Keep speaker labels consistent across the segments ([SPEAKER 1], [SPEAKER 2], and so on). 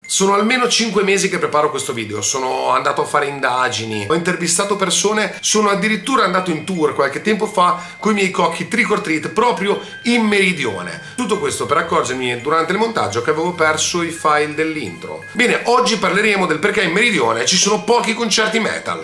[SPEAKER 1] Sono almeno 5 mesi che preparo questo video, sono andato a fare indagini, ho intervistato persone, sono addirittura andato in tour qualche tempo fa con i miei cocchi trick or treat proprio in Meridione. Tutto questo per accorgermi durante il montaggio che avevo perso i file dell'intro. Bene, oggi parleremo del perché in Meridione ci sono pochi concerti metal.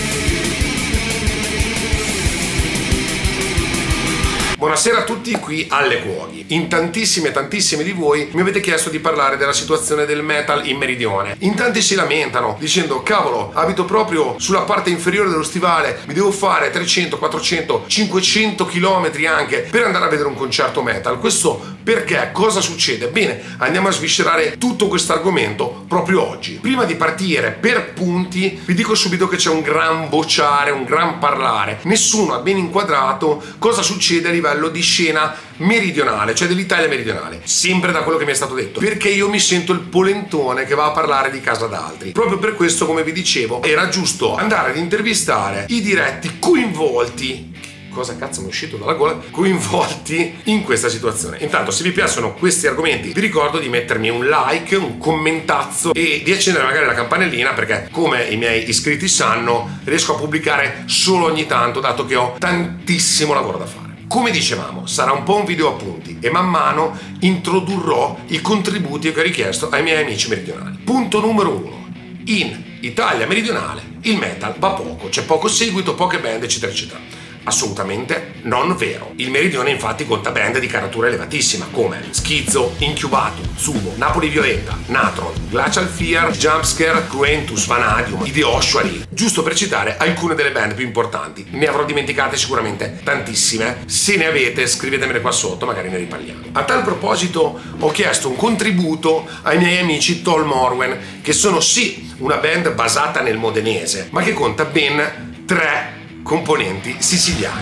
[SPEAKER 1] Buonasera a tutti qui alle Cuoghi. In tantissime di voi mi avete chiesto di parlare della situazione del metal in Meridione. In tanti si lamentano dicendo: cavolo, abito proprio sulla parte inferiore dello stivale, mi devo fare 300, 400, 500 km anche per andare a vedere un concerto metal. Questo perché? Cosa succede? Bene, andiamo a sviscerare tutto questo argomento proprio oggi. Prima di partire per punti vi dico subito che c'è un gran vociare, un gran parlare. Nessuno ha ben inquadrato cosa succede a livello di scena meridionale, cioè dell'Italia meridionale, sempre da quello che mi è stato detto, perché io mi sento il polentone che va a parlare di casa d'altri. Proprio per questo, come vi dicevo, era giusto andare ad intervistare i diretti coinvolti. Cosa cazzo mi è uscito dalla gola? Coinvolti in questa situazione. Intanto, se vi piacciono questi argomenti, vi ricordo di mettermi un like, un commentazzo e di accendere magari la campanellina, perché come i miei iscritti sanno, riesco a pubblicare solo ogni tanto, dato che ho tantissimo lavoro da fare. Come dicevamo, sarà un po' un video appunti e man mano introdurrò i contributi che ho richiesto ai miei amici meridionali. Punto numero 1. In Italia meridionale il metal va poco, c'è poco seguito, poche band, eccetera eccetera. Assolutamente non vero. Il Meridione infatti conta band di caratura elevatissima come Schizzo, Incubatum, Zumo, Napoli Violetta, Natron, Glacial Fear, Jumpscare, Cruentus, Vanadium, Ideossuary, giusto per citare alcune delle band più importanti. Ne avrò dimenticate sicuramente tantissime. Se ne avete, scrivetemele qua sotto, magari ne riparliamo. A tal proposito ho chiesto un contributo ai miei amici Tolmorwen, che sono sì una band basata nel modenese, ma che conta ben 3 componenti siciliani.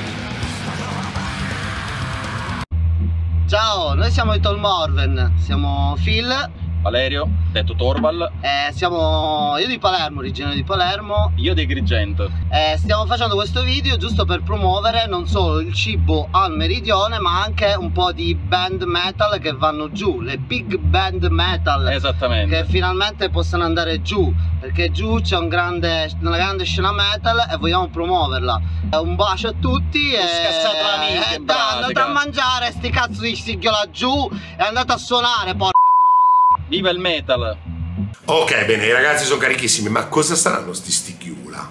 [SPEAKER 2] Ciao, noi siamo i Tolmorwen, siamo Phil,
[SPEAKER 3] Valerio, detto Torval.
[SPEAKER 2] Siamo io di Palermo, originario di Palermo.
[SPEAKER 3] Io di Agrigento.
[SPEAKER 2] Stiamo facendo questo video giusto per promuovere non solo il cibo al Meridione, ma anche un po' di band metal che vanno giù, le big band metal.
[SPEAKER 3] Esattamente.
[SPEAKER 2] Che finalmente possano andare giù, perché giù c'è una grande scena metal e vogliamo promuoverla. Un bacio a tutti e
[SPEAKER 3] scassato l'amico, in pratica.
[SPEAKER 2] andate a mangiare sti cazzo di stigio laggiù e andate a suonare, porca troia.
[SPEAKER 3] Viva il metal!
[SPEAKER 1] Ok, bene, i ragazzi sono carichissimi, ma cosa saranno sti sticchiula?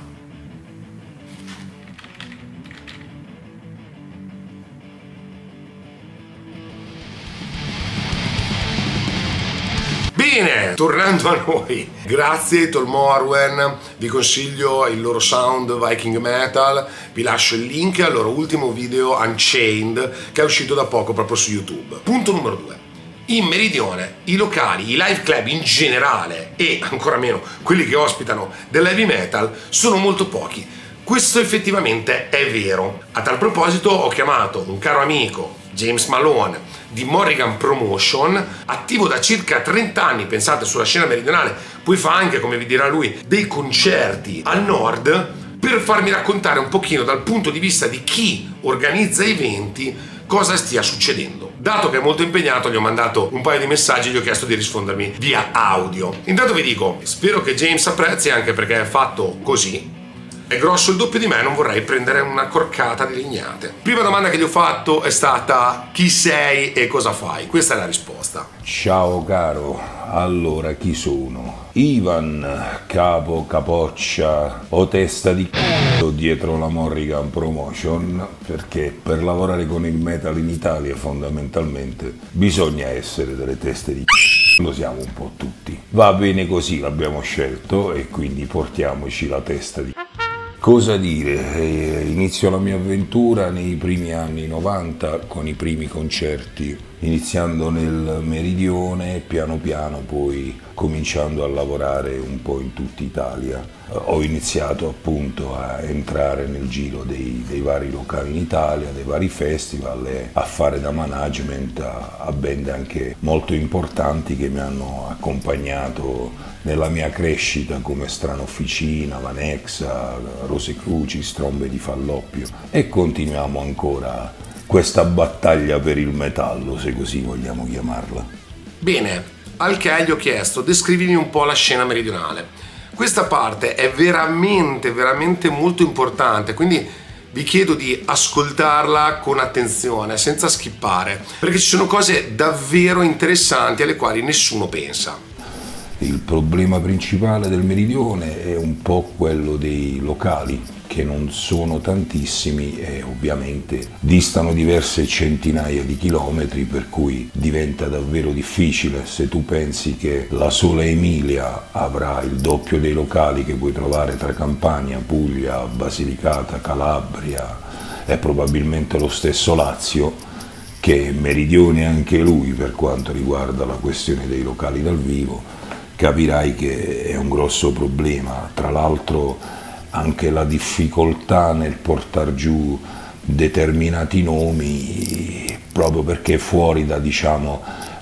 [SPEAKER 1] Bene, tornando a noi, grazie ai Tolmorwen, vi consiglio il loro sound Viking Metal, vi lascio il link al loro ultimo video Unchained che è uscito da poco proprio su YouTube. Punto numero 2. In Meridione i locali, i live club in generale e ancora meno quelli che ospitano dell'heavy metal sono molto pochi. Questo effettivamente è vero. A tal proposito ho chiamato un caro amico, James Malone, di Morrigan Promotion, attivo da circa 30 anni, pensate, sulla scena meridionale, poi fa anche, come vi dirà lui, dei concerti al nord, per farmi raccontare un pochino dal punto di vista di chi organizza eventi cosa stia succedendo. Dato che è molto impegnato, gli ho mandato un paio di messaggi e gli ho chiesto di rispondermi via audio. Intanto vi dico, spero che James apprezzi, anche perché è fatto così. È grosso il doppio di me, non vorrei prendere una corcata di legnate. Prima domanda che gli ho fatto è stata: chi sei e cosa fai? Questa è la risposta.
[SPEAKER 4] Ciao caro, allora chi sono? Ivan, capo capoccia o testa di c***o dietro la Morrigan Promotion, perché per lavorare con il metal in Italia fondamentalmente bisogna essere delle teste di c***o, lo siamo un po' tutti. Va bene così, l'abbiamo scelto e quindi portiamoci la testa di c***o. Cosa dire? Inizio la mia avventura nei primi anni 90 con i primi concerti, iniziando nel Meridione e piano piano poi cominciando a lavorare un po' in tutta Italia. Ho iniziato appunto a entrare nel giro dei vari locali in Italia, dei vari festival e a fare da management a band anche molto importanti che mi hanno accompagnato nella mia crescita, come Stranofficina, Vanexa, Rose Cruci, Strombe di Falloppio, e continuiamo ancora questa battaglia per il metallo, se così vogliamo chiamarla.
[SPEAKER 1] Bene, Al che gli ho chiesto: descrivimi un po' la scena meridionale. Questa parte è veramente molto importante, quindi vi chiedo di ascoltarla con attenzione, senza skippare, perché ci sono cose davvero interessanti alle quali nessuno pensa.
[SPEAKER 4] Il problema principale del meridione è un po' quello dei locali, che non sono tantissimi e ovviamente distano diverse centinaia di chilometri, per cui diventa davvero difficile. Se tu pensi che la sola Emilia avrà il doppio dei locali che puoi trovare tra Campania, Puglia, Basilicata, Calabria e probabilmente lo stesso Lazio, che è meridione anche lui per quanto riguarda la questione dei locali dal vivo, capirai che è un grosso problema. Tra l'altro anche la difficoltà nel portare giù determinati nomi, proprio perché è fuori da, diciamo,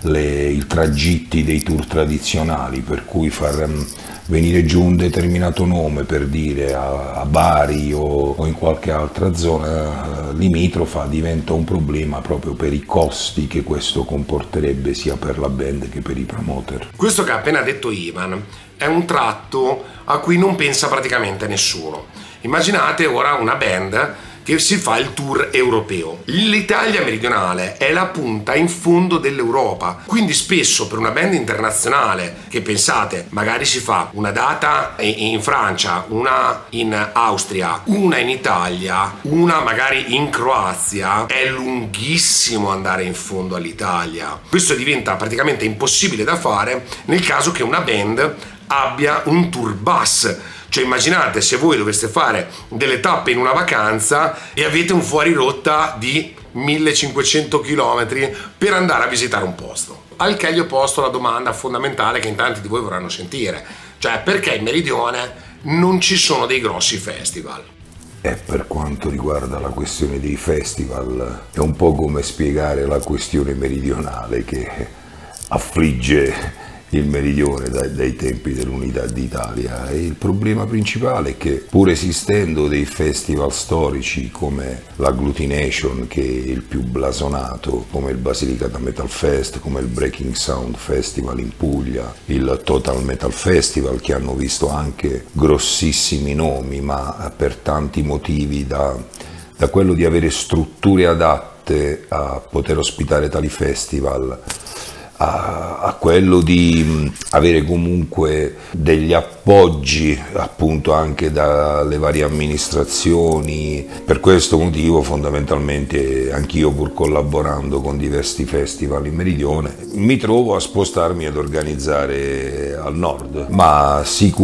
[SPEAKER 4] i tragitti dei tour tradizionali, per cui far venire giù un determinato nome, per dire a Bari o in qualche altra zona limitrofa, diventa un problema proprio per i costi che questo comporterebbe sia per la band che per i promoter.
[SPEAKER 1] Questo che ha appena detto Ivan è un tratto a cui non pensa praticamente nessuno. Immaginate ora una band che si fa il tour europeo. L'Italia meridionale è la punta in fondo dell'Europa, quindi spesso per una band internazionale che, pensate, magari si fa una data in Francia, una in Austria, una in Italia, una magari in Croazia, è lunghissimo andare in fondo all'Italia. Questo diventa praticamente impossibile da fare nel caso che una band abbia un tour bus. Cioè immaginate se voi doveste fare delle tappe in una vacanza e avete un fuorirotta di 1500 km per andare a visitare un posto. Al che gli ho posto la domanda fondamentale che in tanti di voi vorranno sentire, cioè perché in Meridione non ci sono dei grossi festival?
[SPEAKER 4] E per quanto riguarda la questione dei festival, è un po' come spiegare la questione meridionale che affligge il meridione dai tempi dell'Unità d'Italia. E il problema principale è che, pur esistendo dei festival storici come l'Agglutination, che è il più blasonato, come il Basilicata Metal Fest, come il Breaking Sound Festival in Puglia, il Total Metal Festival, che hanno visto anche grossissimi nomi, ma per tanti motivi, da quello di avere strutture adatte a poter ospitare tali festival, a quello di avere comunque degli appoggi appunto anche dalle varie amministrazioni. Per questo motivo fondamentalmente anch'io, pur collaborando con diversi festival in Meridione, mi trovo a spostarmi ad organizzare al nord, ma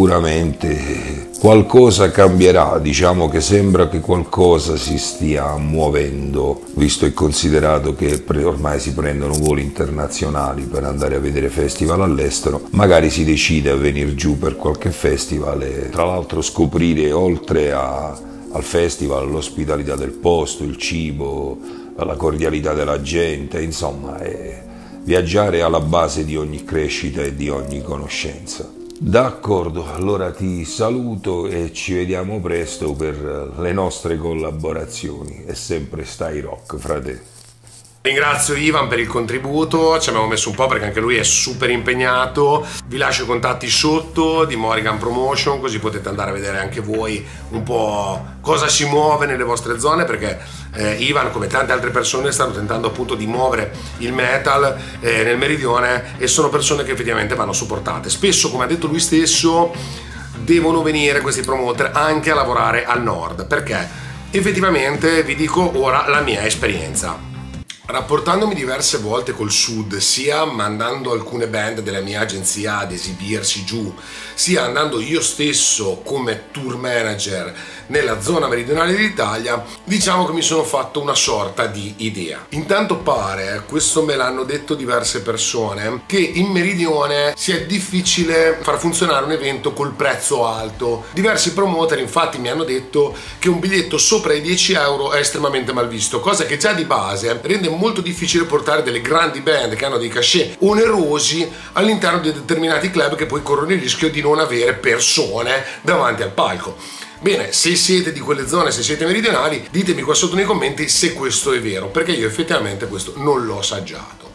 [SPEAKER 4] sicuramente qualcosa cambierà. Diciamo che sembra che qualcosa si stia muovendo, visto e considerato che ormai si prendono voli internazionali per andare a vedere festival all'estero. Magari si decide a venire giù per qualche festival e tra l'altro scoprire, oltre al festival, l'ospitalità del posto, il cibo, la cordialità della gente, insomma viaggiare alla base di ogni crescita e di ogni conoscenza. D'accordo, allora ti saluto e ci vediamo presto per le nostre collaborazioni. E sempre stai rock, frate.
[SPEAKER 1] Ringrazio Ivan per il contributo, ci abbiamo messo un po' perché anche lui è super impegnato. Vi lascio i contatti sotto di Morrigan Promotion, così potete andare a vedere anche voi un po' cosa si muove nelle vostre zone, perché Ivan, come tante altre persone, stanno tentando appunto di muovere il metal nel meridione, e sono persone che effettivamente vanno supportate. Spesso, come ha detto lui stesso, devono venire questi promoter anche a lavorare al nord, perché effettivamente vi dico ora la mia esperienza. Rapportandomi diverse volte col sud, sia mandando alcune band della mia agenzia ad esibirsi giù, sia andando io stesso come tour manager nella zona meridionale d'Italia, diciamo che mi sono fatto una sorta di idea. Intanto pare, questo me l'hanno detto diverse persone, che in meridione sia difficile far funzionare un evento col prezzo alto. Diversi promoter infatti mi hanno detto che un biglietto sopra i 10 euro è estremamente mal visto, cosa che già di base rende molto difficile portare delle grandi band che hanno dei cachet onerosi all'interno di determinati club che poi corrono il rischio di non avere persone davanti al palco. Bene, se siete di quelle zone, se siete meridionali, ditemi qua sotto nei commenti se questo è vero, perché io effettivamente questo non l'ho assaggiato.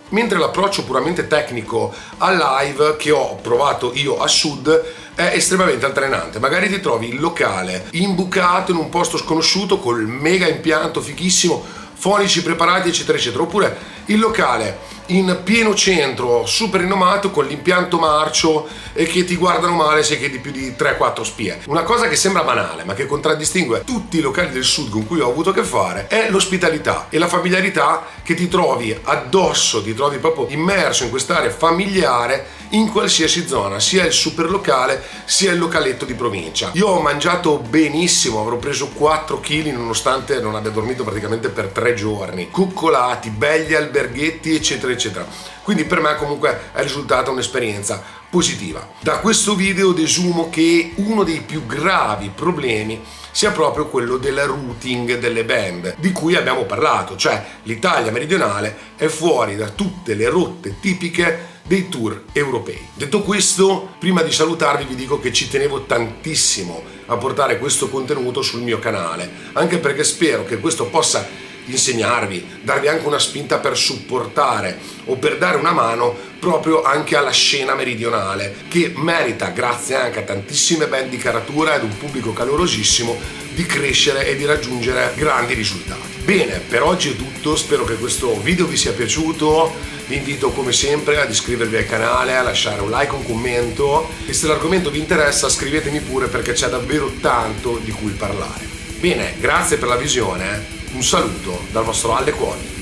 [SPEAKER 1] mentre l'approccio puramente tecnico al live che ho provato io a Sud è estremamente altalenante. Magari ti trovi il locale imbucato in un posto sconosciuto col mega impianto fighissimo, fonici preparati eccetera eccetera, oppure il locale in pieno centro super rinomato con l'impianto marcio e che ti guardano male se chiedi più di 3-4 spie. Una cosa che sembra banale ma che contraddistingue tutti i locali del Sud con cui ho avuto a che fare è l'ospitalità e la familiarità che ti trovi addosso, ti trovi proprio immerso in quest'area familiare in qualsiasi zona, sia il super locale sia il localetto di provincia. Io ho mangiato benissimo, avrò preso 4 kg nonostante non abbia dormito praticamente per 3 giorni, coccolati, belli alberghetti eccetera eccetera, quindi per me comunque è risultata un'esperienza positiva. Da questo video desumo che uno dei più gravi problemi sia proprio quello del routing delle band di cui abbiamo parlato, cioè l'Italia meridionale è fuori da tutte le rotte tipiche dei tour europei. Detto questo, prima di salutarvi vi dico che ci tenevo tantissimo a portare questo contenuto sul mio canale, anche perché spero che questo possa insegnarvi, darvi anche una spinta per supportare o per dare una mano proprio anche alla scena meridionale, che merita, grazie anche a tantissime band di caratura ed un pubblico calorosissimo, di crescere e di raggiungere grandi risultati. Bene, per oggi è tutto, spero che questo video vi sia piaciuto, vi invito come sempre ad iscrivervi al canale, a lasciare un like, un commento e se l'argomento vi interessa scrivetemi pure perché c'è davvero tanto di cui parlare. Bene, grazie per la visione, un saluto dal vostro Alle Cuori.